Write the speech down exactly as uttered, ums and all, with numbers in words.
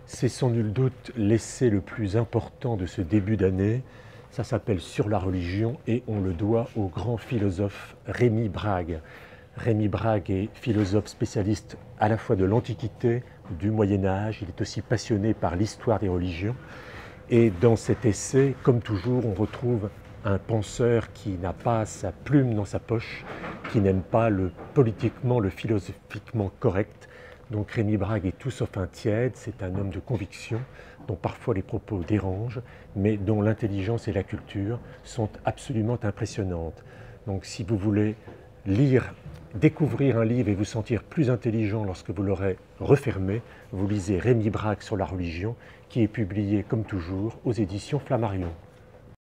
C'est sans nul doute l'essai le plus important de ce début d'année. Ça s'appelle Sur la religion et on le doit au grand philosophe Rémi Brague. Rémi Brague est philosophe spécialiste à la fois de l'Antiquité, du Moyen-Âge. Il est aussi passionné par l'histoire des religions. Et dans cet essai, comme toujours, on retrouve un penseur qui n'a pas sa plume dans sa poche, qui n'aime pas le politiquement, le philosophiquement correct. Donc Rémi Brague est tout sauf un tiède, c'est un homme de conviction, dont parfois les propos dérangent, mais dont l'intelligence et la culture sont absolument impressionnantes. Donc si vous voulez lire, découvrir un livre et vous sentir plus intelligent lorsque vous l'aurez refermé, vous lisez Rémi Brague sur la religion, qui est publié comme toujours aux éditions Flammarion.